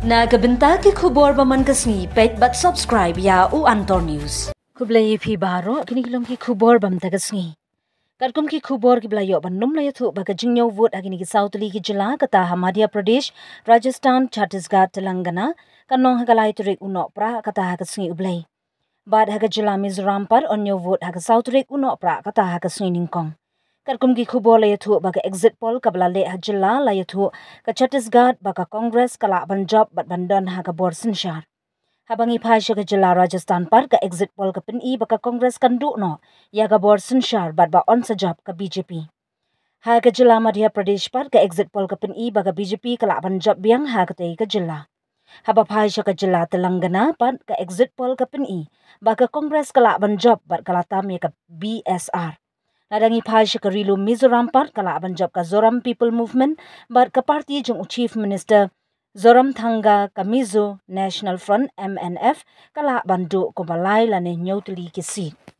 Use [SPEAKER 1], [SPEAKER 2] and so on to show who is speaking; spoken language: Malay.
[SPEAKER 1] Na kabenta ki Khubor baman kasngi pet but subscribe ya u Antor News. Kublai phi baro kini kilom ki Khubor bam tagasngi. Karkum ki Khubor ki blayo banum la yathu baga jingyo vote agini ki Southli ki Jylla kata Madhya Pradesh, Rajasthan, Chhattisgarh, Telangana kanong hagalai turik uno pra kata hagasngi ublai. Bad haga Jylla Mizoram par onyo vote haga Southrik uno pra kata hagasngi ningkong. Karkum ki Khubor la yathu baga exit poll kabla le ha Jylla la yathu ka Chhattisgarh baga Congress kala Punjab bat bandon haga bor sinshar. Habangi phai ka Jylla Rajasthan par ka exit poll ka pin I baga Congress kandu no ya ga bor sinshar bat ba on sajab ka BJP. Ha ka Jylla Madhya Pradesh par ka exit poll ka pin I baga BJP kala Punjab biang ha ka tei ka Jylla. Haba phai ka Jylla Telangana par ka exit poll ka pin I baga Congress kala Punjab bat kala tam ya ka BSR. Nadangi phai ka Rilu Mizoram par kala Punjab ka Zoram People Movement bat ka parti jung Chief Minister Zoram Thanga ka Mizo National Front MNF kala bandu ko balai la ne nyautli ki seat.